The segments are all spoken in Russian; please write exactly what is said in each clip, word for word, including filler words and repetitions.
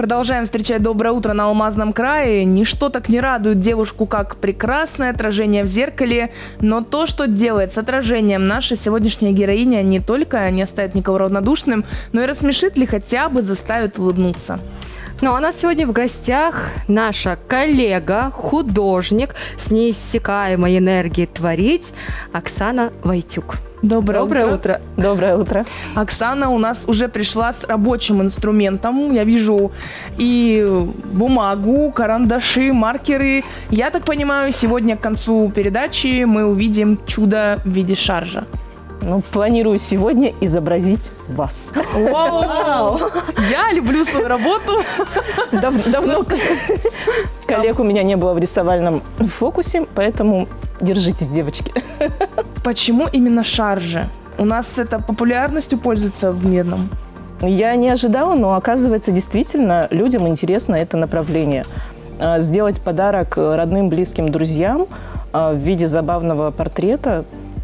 Продолжаем встречать доброе утро на Алмазном крае. Ничто так не радует девушку, как прекрасное отражение в зеркале. Но то, что делает с отражением наша сегодняшняя героиня, не только не оставит никого равнодушным, но и рассмешит или хотя бы заставит улыбнуться. Ну, а у нас сегодня в гостях наша коллега, художник с неиссякаемой энергией творить Оксана Войтюк. Доброе, Доброе утро. утро. Доброе утро. Оксана у нас уже пришла с рабочим инструментом. Я вижу и бумагу, карандаши, маркеры. Я так понимаю, сегодня к концу передачи мы увидим чудо в виде шаржа. Ну, планирую сегодня изобразить вас. Вау! Я люблю свою работу. Дав- давно коллег у меня не было в рисовальном фокусе, поэтому держитесь, девочки. Почему именно шаржи? У нас это популярностью пользуется в Мирном. Я не ожидала, но оказывается, действительно, людям интересно это направление. А, Сделать подарок родным, близким, друзьям а, в виде забавного портрета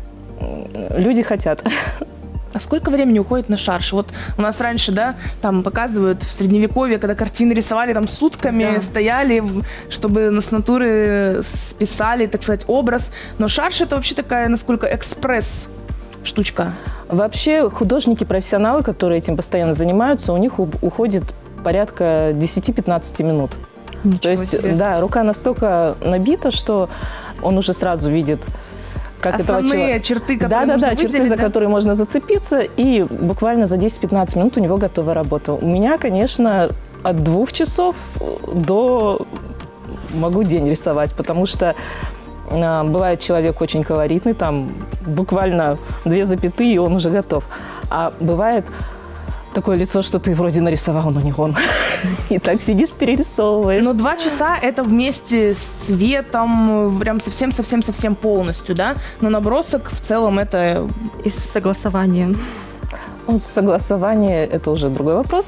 люди хотят. А сколько времени уходит на шарж? Вот у нас раньше, да, там показывают в Средневековье, когда картины рисовали, там сутками Да. стояли, чтобы с натуры списали, так сказать, образ. Но шарж это вообще такая, насколько, экспресс штучка. Вообще художники-профессионалы, которые этим постоянно занимаются, у них у- уходит порядка десять-пятнадцать минут. Ничего То есть, себе. да, рука настолько набита, что он уже сразу видит, как этого Основные человека. черты, которые Да, да, нужно да, черты, выделить, за да? которые можно зацепиться, и буквально за десять-пятнадцать минут у него готова работа. У меня, конечно, от двух часов до могу день рисовать, потому что а, бывает человек очень колоритный, там буквально две запятые, и он уже готов. А бывает такое лицо, что ты вроде нарисовал, но не он. И так сидишь, перерисовываешь. Но два часа это вместе с цветом, прям совсем-совсем-совсем полностью, да? Но набросок в целом это... И с согласованием. Вот согласование – это уже другой вопрос.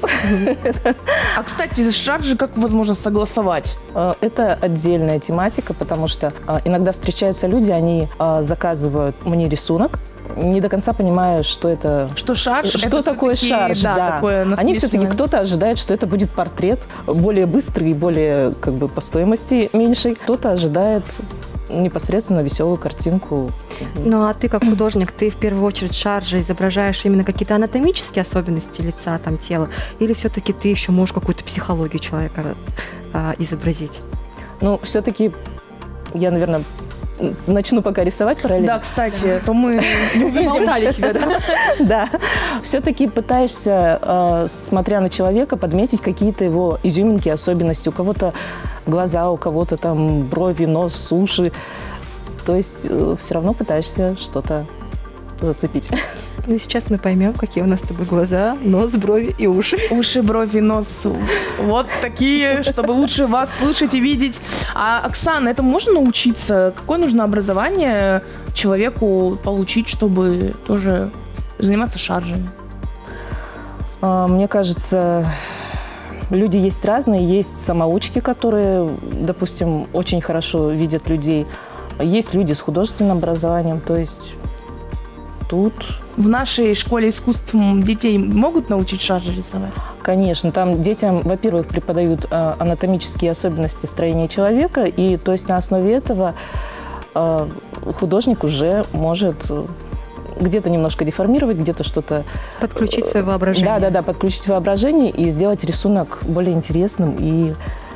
А, кстати, шаржи как возможно согласовать? А, Это отдельная тематика, потому что а, иногда встречаются люди, они а, заказывают мне рисунок, не до конца понимая, что это... Что шарж? Что это такое все-таки, шарж, Да, да. такое Они насмешливое. все-таки, кто-то ожидает, что это будет портрет более быстрый и более как бы по стоимости меньший. Кто-то ожидает непосредственно веселую картинку. Ну, а ты как художник, ты в первую очередь шаржи изображаешь именно какие-то анатомические особенности лица, там, тела, или все-таки ты еще можешь какую-то психологию человека а, изобразить? Ну, все-таки я, наверное, начну пока рисовать параллельно. Да, кстати, то мы не увидим. Заболтали тебя, да? Да. Все-таки пытаешься, э, смотря на человека, подметить какие-то его изюминки, особенности. У кого-то глаза, у кого-то там брови, нос, уши. То есть э, все равно пытаешься что-то зацепить. Ну, сейчас мы поймем, какие у нас с тобой глаза, нос, брови и уши. Уши, брови, нос. Вот такие, чтобы лучше вас слышать и видеть. А, Оксана, это можно научиться? Какое нужно образование человеку получить, чтобы тоже заниматься шаржами? А, Мне кажется, люди есть разные. Есть самоучки, которые, допустим, очень хорошо видят людей. Есть люди с художественным образованием. То есть тут... В нашей школе искусств детей могут научить шаржи рисовать? Конечно, там детям, во-первых, преподают а, анатомические особенности строения человека, и то есть на основе этого а, художник уже может где-то немножко деформировать, где-то что-то... Подключить свое воображение. Да, да, да, подключить воображение и сделать рисунок более интересным и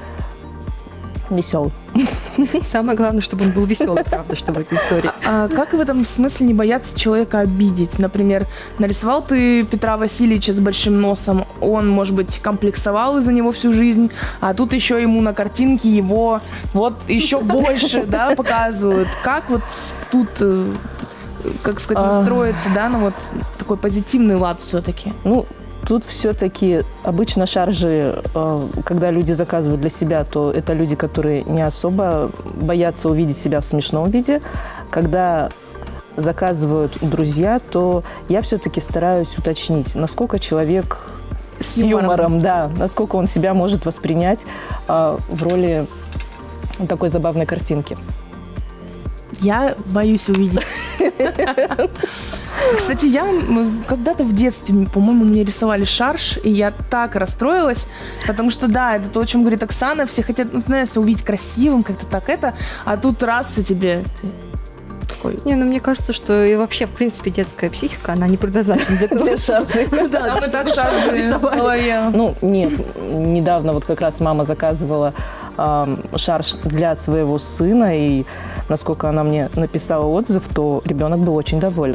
веселым. Самое главное, чтобы он был веселый, правда, чтобы эта история. А как в этом смысле не бояться человека обидеть? Например, нарисовал ты Петра Васильевича с большим носом, он, может быть, комплексовал из-за него всю жизнь, а тут еще ему на картинке его вот еще больше, да, показывают. Как вот тут, э, как сказать, А. настроиться, да, на вот такой позитивный лад все-таки? Ну, тут все-таки обычно шаржи, э, когда люди заказывают для себя, то это люди, которые не особо боятся увидеть себя в смешном виде. Когда заказывают друзья, то я все-таки стараюсь уточнить, насколько человек с, С юмором, юмором. да, насколько он себя может воспринять э, в роли такой забавной картинки. Я боюсь увидеть. Кстати, я м, когда-то в детстве, по-моему, мне рисовали шарж, и я так расстроилась, потому что, да, это то, о чем говорит Оксана, все хотят, ну, знаешь, увидеть красивым, как-то так это, а тут раз и тебе... Такой. Не, ну мне кажется, что и вообще, в принципе, детская психика, она не предназначена для того, шаржи. Да, мы так шаржи рисовали. Ну, нет, недавно вот как раз мама заказывала э, шарж для своего сына, и насколько она мне написала отзыв, то ребенок был очень доволен.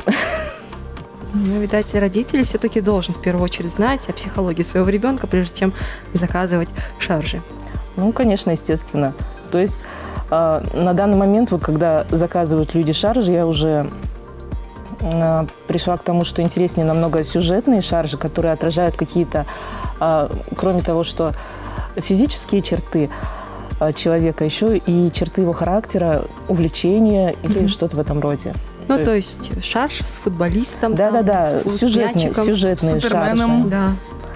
Ну, видать, родители все-таки должен в первую очередь знать о психологии своего ребенка, прежде чем заказывать шаржи. Ну, конечно, естественно. То есть э, на данный момент, вот когда заказывают люди шаржи, я уже э, пришла к тому, что интереснее намного сюжетные шаржи, которые отражают какие-то, э, кроме того, что физические черты э, человека, еще и черты его характера, увлечения или mm-hmm. что-то в этом роде. Ну, то, то есть, есть шарж с футболистом, да-да-да, сюжетные, сюжетные шаржи. Да.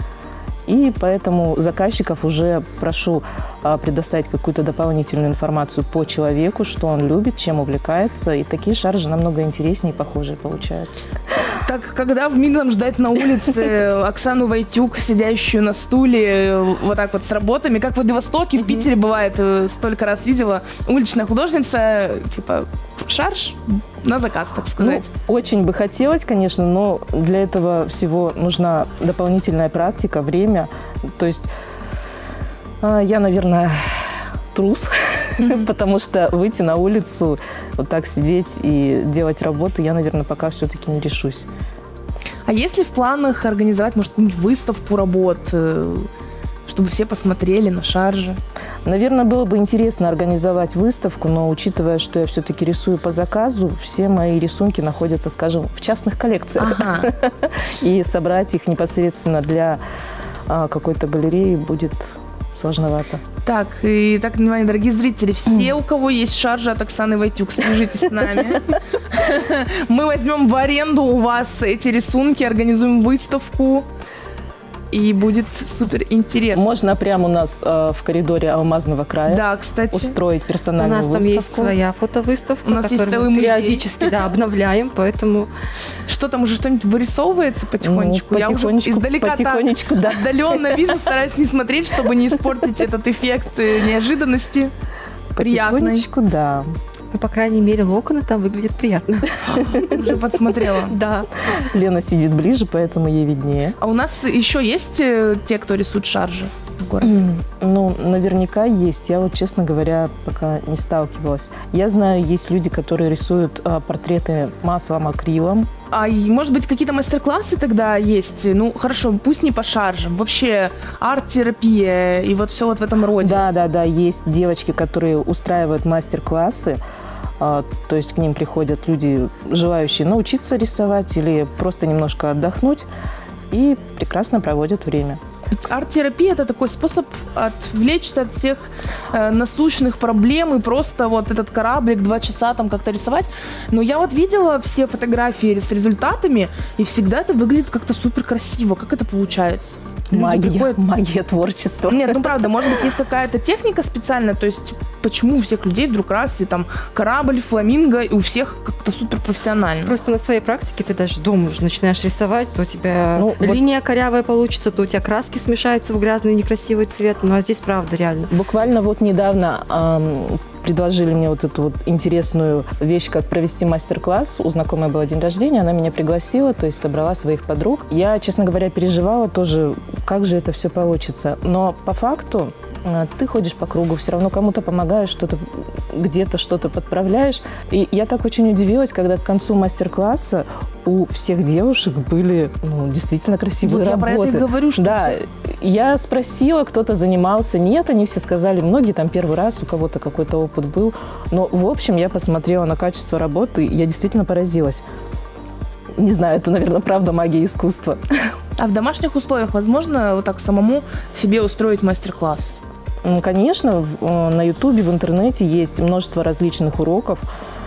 И поэтому заказчиков уже прошу а, предоставить какую-то дополнительную информацию по человеку, что он любит, чем увлекается. И такие шаржи намного интереснее и похожие получаются. Так, когда в милом ждать на улице Оксану Войтюк, сидящую на стуле, вот так вот с работами, как в Владивостоке, в Питере бывает, столько раз видела, уличная художница, типа, шарж на заказ, так сказать. Ну, очень бы хотелось, конечно, но для этого всего нужна дополнительная практика, время. То есть я, наверное, трус, mm-hmm. потому что выйти на улицу, вот так сидеть и делать работу, я, наверное, пока все-таки не решусь. А есть ли в планах организовать, может, какую-нибудь выставку работ, чтобы все посмотрели на шаржи? Наверное, было бы интересно организовать выставку, но учитывая, что я все-таки рисую по заказу, все мои рисунки находятся, скажем, в частных коллекциях. Ага. И собрать их непосредственно для а, какой-то галереи будет сложновато. Так, и так, внимание, дорогие зрители, все, у кого есть шаржи от Оксаны Войтюк, свяжитесь с нами. Мы возьмем в аренду у вас эти рисунки, организуем выставку. И будет супер интересно. Можно прямо у нас э, в коридоре Алмазного края да, кстати. устроить персональную выставку. У нас там есть своя фотовыставка, у нас есть целый мы музей. Периодически да, обновляем, поэтому... Что там, уже что-нибудь вырисовывается потихонечку? Ну, Я уже издалека потихонечку, так да. отдаленно вижу, стараюсь не смотреть, чтобы не испортить этот эффект неожиданности. Приятный. Потихонечку, да. Ну, по крайней мере, локоны там выглядят приятно. Уже подсмотрела. Да. Лена сидит ближе, поэтому ей виднее. А у нас еще есть те, кто рисует шаржи в городе? Ну, наверняка есть. Я вот, честно говоря, пока не сталкивалась. Я знаю, есть люди, которые рисуют а, портреты маслом, акрилом. А может быть, какие-то мастер-классы тогда есть? Ну, хорошо, пусть не по шаржам. Вообще, арт-терапия и вот все вот в этом роде. Да, да, да. Есть девочки, которые устраивают мастер-классы. А, то есть к ним приходят люди, желающие научиться рисовать или просто немножко отдохнуть. И прекрасно проводят время. Арт-терапия – это такой способ отвлечься от всех э, насущных проблем и просто вот этот кораблик два часа там как-то рисовать. Но я вот видела все фотографии с результатами, и всегда это выглядит как-то супер красиво. Как это получается? Магия, приходят... магия творчества. Нет, ну правда, может быть, есть какая-то техника специальная, то есть почему у всех людей вдруг раз и там корабль, фламинго, и у всех как-то супер профессионально. Просто на своей практике ты даже дома уже начинаешь рисовать, то у тебя ну, линия вот... корявая получится, то у тебя краски смешаются в грязный некрасивый цвет, ну а здесь правда реально. Буквально вот недавно эм, предложили мне вот эту вот интересную вещь, как провести мастер-класс. У знакомой был день рождения, она меня пригласила, то есть собрала своих подруг. Я, честно говоря, переживала тоже, как же это все получится. Но по факту ты ходишь по кругу, все равно кому-то помогаешь, что-то где-то что-то подправляешь. И я так очень удивилась, когда к концу мастер-класса у всех девушек были ну, действительно красивые вот работы. Я про это и говорю, что да, все... я спросила, кто-то занимался. Нет, они все сказали, многие там первый раз, у кого-то какой-то опыт был. Но в общем я посмотрела на качество работы, и я действительно поразилась. Не знаю, это, наверное, правда магия искусства. А в домашних условиях возможно вот так самому себе устроить мастер-класс? Конечно, на Ютубе, в интернете есть множество различных уроков.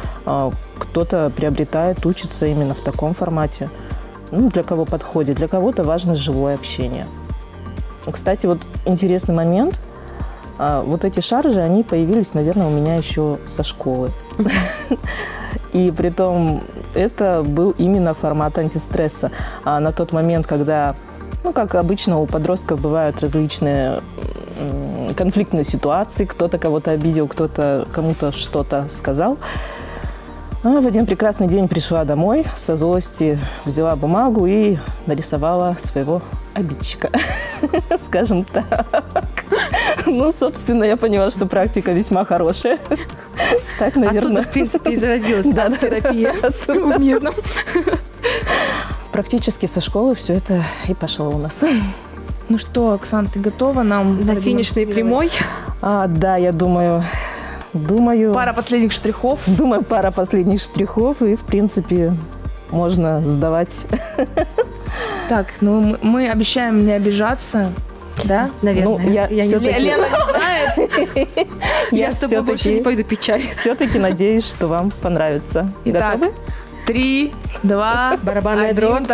Кто-то приобретает, учится именно в таком формате. Ну, для кого подходит, для кого-то важно живое общение. Кстати, вот интересный момент. Вот эти шаржи, они появились, наверное, у меня еще со школы. И притом это был именно формат антистресса. А на тот момент, когда, ну, как обычно у подростков бывают различные м, конфликтные ситуации, кто-то кого-то обидел, кто-то кому-то что-то сказал. А в один прекрасный день пришла домой, со злости взяла бумагу и нарисовала своего обидчика, скажем так. Ну, собственно, я поняла, что практика весьма хорошая. Так, наверное. Оттуда, в принципе, и зародилась арт-терапия в Мирном. Практически со школы все это и пошло у нас. Ну что, Оксан, ты готова нам На финишной прямой. А, да, я думаю, думаю... Пара последних штрихов. Думаю, пара последних штрихов, и, в принципе, можно сдавать. Так, ну мы, мы обещаем не обижаться, да? Наверное. Ну, я я всё-таки- не... Лена не знает. Я с тобой больше не пойду пить чай. Все-таки надеюсь, что вам понравится. Итак, Готовы? три, два, Барабанная один. дробь.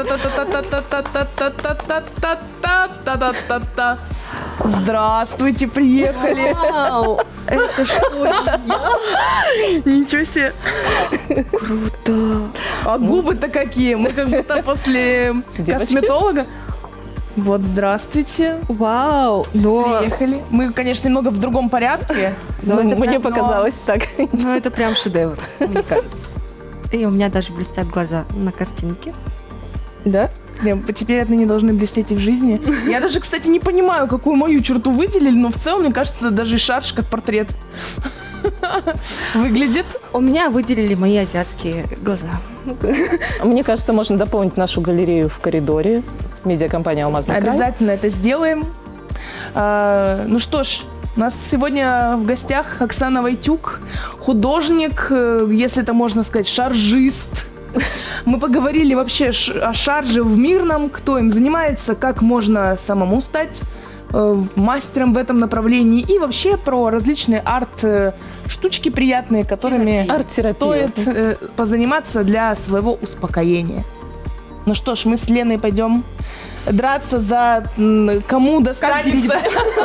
Та-та-та-та-та-та-та-та-та-та-та-та-та-та-та. Здравствуйте, приехали. Вау! Это что, я? Ничего себе. Круто! А губы-то какие? Мы как будто после Девочки? косметолога. Вот, здравствуйте. Вау! Но, Приехали. Мы, конечно, немного в другом порядке. но Ну, это мне прям- показалось так. Ну, это прям шедевр, мне кажется. И у меня даже блестят глаза на картинке. Да? Теперь отныне должны блестеть и в жизни. Я даже, кстати, не понимаю, какую мою черту выделили, но в целом, мне кажется, даже шарж как портрет выглядит. У меня выделили мои азиатские глаза. Мне кажется, можно дополнить нашу галерею в коридоре. Медиакомпания «Алмазный край». Обязательно это сделаем. А, ну что ж, у нас сегодня в гостях Оксана Войтюк, художник, э, если это можно сказать, шаржист. Мы поговорили вообще ш- о шарже в Мирном, кто им занимается, как можно самому стать э, мастером в этом направлении и вообще про различные арт-штучки приятные, которыми Терапия. Арт-терапия. стоит э, позаниматься для своего успокоения. Ну что ж, мы с Леной пойдем драться за м, кому достанется.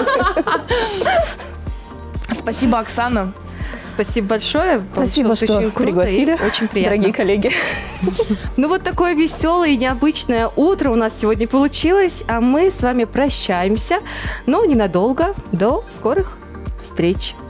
Спасибо, Оксана. Спасибо большое. Спасибо, Получилось что очень круто и пригласили, очень приятно. дорогие коллеги. Ну вот такое веселое и необычное утро у нас сегодня получилось, а мы с вами прощаемся, но ненадолго. До скорых встреч.